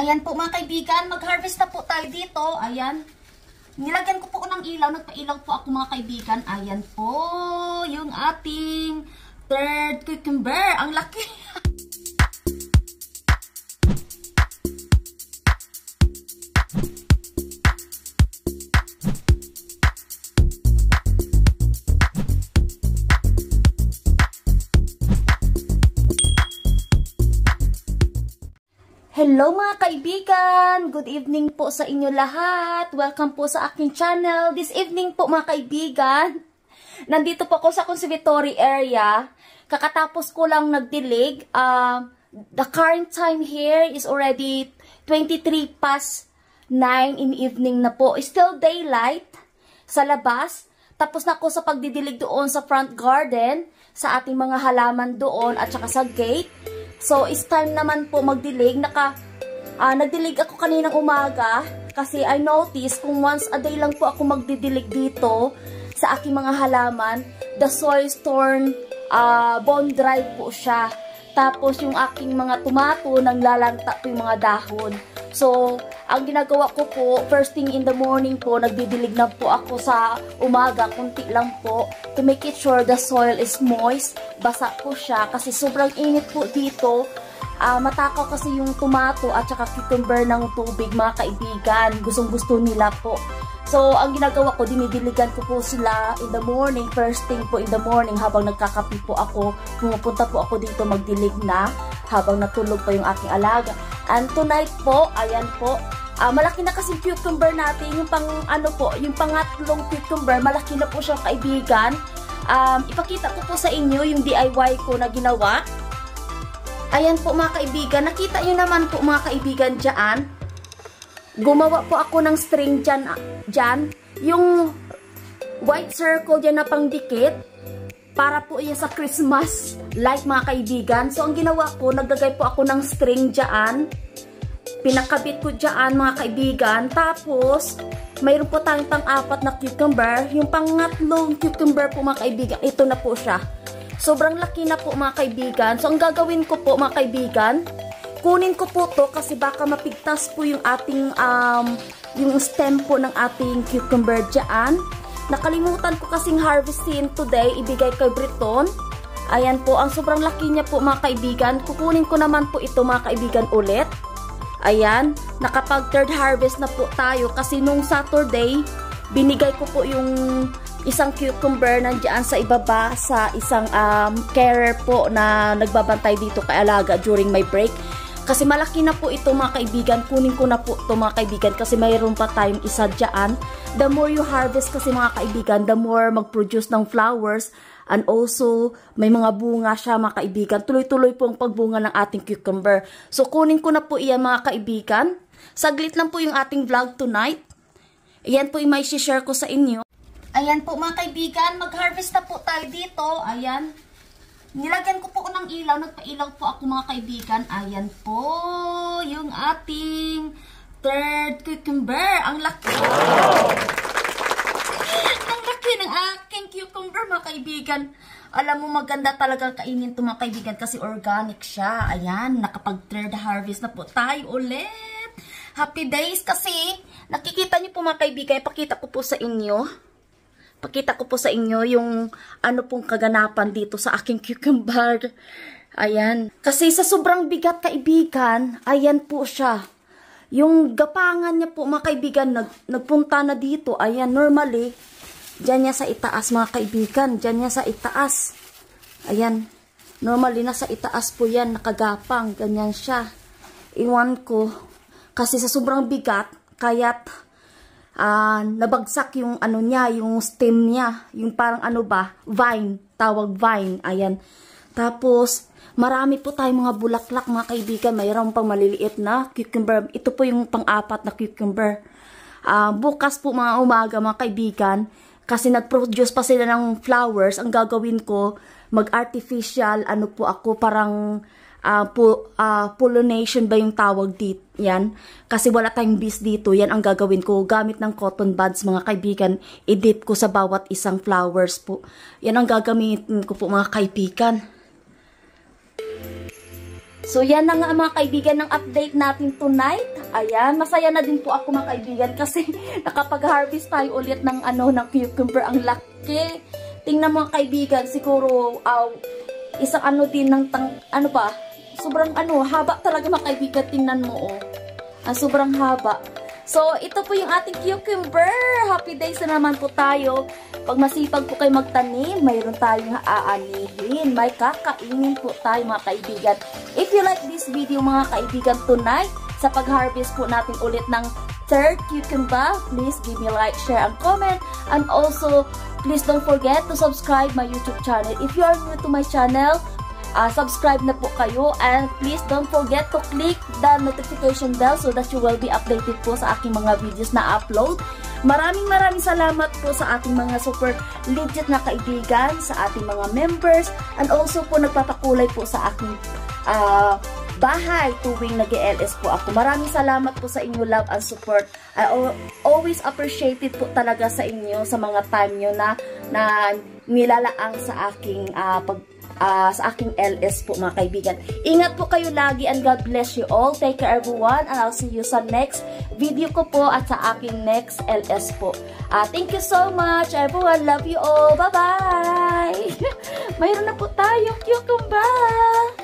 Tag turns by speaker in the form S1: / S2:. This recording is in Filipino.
S1: Ayan po mga kaibigan, mag-harvest na po tayo dito. Ayan. Nilagyan ko po ng ilaw. Nagpailaw po ako mga kaibigan. Ayan po yung ating third cucumber. Ang laki. Hello mga kaibigan! Good evening po sa inyo lahat. Welcome po sa aking channel. This evening po mga kaibigan, nandito po ako sa conservatory area. Kakatapos ko lang nagdilig. The current time here is already 23 past 9 in the evening na po. Still daylight sa labas. Tapos na ako sa pagdidilig doon sa front garden, sa ating mga halaman doon at saka sa gate. So, it's time naman po magdilig. Nagdilig ako kaninang umaga kasi I noticed kung once a day lang po ako magdidilig dito sa aking mga halaman, the soil turn bone dry po siya. Tapos yung aking mga tomato nanglalanta po yung mga dahon. So, ang ginagawa ko po, first thing in the morning po, nagdidilig na po ako sa umaga, kunti lang po, to make it sure the soil is moist, basa po siya, kasi sobrang init po dito. Matakaw kasi yung tomato at saka cucumber ng tubig mga kaibigan, gustong gusto nila po. So, ang ginagawa ko, dinidiligan ko po sila in the morning, first thing po in the morning, habang nagkakapi po ako, pumupunta po ako dito magdilig na, habang natulog pa yung aking alaga. And tonight po, ayan po, malaki na kasi cucumber natin, yung yung pangatlong cucumber, malaki na po siyang kaibigan. Ipakita ko po sa inyo yung DIY ko na ginawa. Ayan po mga kaibigan, nakita nyo naman po mga kaibigan dyan. Gumawa po ako ng string dyan. Yung white circle dyan na pangdikit, para po yan sa Christmas light mga kaibigan. So ang ginawa ko, naglagay po ako ng string dyan. Pinakabit ko dyan mga kaibigan. Tapos, mayroon po tayong pang-apat na cucumber. Yung pangatlong cucumber po mga kaibigan, ito na po siya. Sobrang laki na po mga kaibigan. So ang gagawin ko po mga kaibigan, kunin ko po to kasi baka mapigtas po yung ating yung stem po ng ating cucumber dyan. Nakalimutan ko kasing harvestin today, ibigay kay Briton. Ayan po, ang sobrang laki niya po mga kaibigan. Kukunin ko naman po ito mga kaibigan ulit. Ayan, nakapag third harvest na po tayo kasi nung Saturday, binigay ko po yung isang cucumber nandiyan sa ibaba sa isang carer po na nagbabantay dito kay alaga during my break. Kasi malaki na po ito mga kaibigan, kunin ko na po ito mga kaibigan kasi mayroon pa tayong isa dyan. The more you harvest kasi mga kaibigan, the more mag-produce ng flowers and also may mga bunga siya mga kaibigan. Tuloy-tuloy po ang pagbunga ng ating cucumber. So kunin ko na po iyan mga kaibigan. Saglit lang po yung ating vlog tonight. Ayan po yung may share ko sa inyo. Ayan po mga kaibigan, mag-harvest na po tayo dito. Ayan. Nilagyan ko po ng ilaw, nagpailaw po ako mga kaibigan. Ayan po yung ating third cucumber. Ang laki. Ang laki ng aking cucumber mga kaibigan. Alam mo maganda talaga kainin ito mga kaibigan kasi organic siya. Ayan, nakapag third harvest na po tayo ulit. Happy days kasi nakikita niyo po mga kaibigan, pakita ko po sa inyo. Pakita ko po sa inyo yung ano pong kaganapan dito sa aking cucumber. Ayan. Kasi sa sobrang bigat kaibigan, ayan po siya. Yung gapangan niya po mga kaibigan, nagpunta na dito. Ayan, normally, dyan niya sa itaas mga kaibigan. Dyan niya sa itaas. Ayan. Normally, nasa itaas po yan, nakagapang. Ganyan siya. Iwan ko. Kasi sa sobrang bigat, kaya't nabagsak yung ano niya, yung stem niya, yung parang ano ba, vine, tawag vine, ayan. Tapos, marami po tayong mga bulaklak mga kaibigan, mayroon pang maliliit na cucumber, ito po yung pang-apat na cucumber. Bukas po mga umaga mga kaibigan, kasi nag-produce pa sila ng flowers, ang gagawin ko, mag-artificial, ano po ako, parang pollination ba yung tawag dito, yan. Kasi wala tayong bees dito, yan ang gagawin ko. Gamit ng cotton buds, mga kaibigan, i-dip ko sa bawat isang flowers po. Yan ang gagamitin ko po, mga kaibigan. So, yan na nga mga kaibigan ng update natin tonight. Ayan, masaya na din po ako mga kaibigan kasi nakapag-harvest tayo ulit ng ng cucumber. Ang laki. Tingnan mga kaibigan, siguro isang din ng sobrang haba talaga mga kaibigan. Tingnan mo sobrang haba. So, ito po yung ating cucumber. Happy days na naman po tayo. Pag masipag po kayo magtanim, mayroon tayong aanihin. May kakainin po tayo mga kaibigan. If you like this video mga kaibigan tonight, sa pag-harvest po natin ulit ng third cucumber, please give me a like, share, and comment. And also, please don't forget to subscribe my YouTube channel. If you are new to my channel, subscribe na po kayo, and please don't forget to click the notification bell so that you will be updated po sa aking mga videos na upload. Maraming salamat po sa ating mga super legit na kaibigan, sa ating mga members, and also po nagpapakulay po sa aking bahay tuwing nag-LS po ako. Maraming salamat po sa inyo love and support. I always appreciated po talaga sa inyo sa mga time nyo na nilalaang sa aking sa aking LS po mga kaibigan. Ingat po kayo lagi and God bless you all. Take care everyone, and I'll see you sa next video ko po at sa aking next LS po. Thank you so much everyone. Love you all. Bye-bye! Mayroon na po tayong cucumber!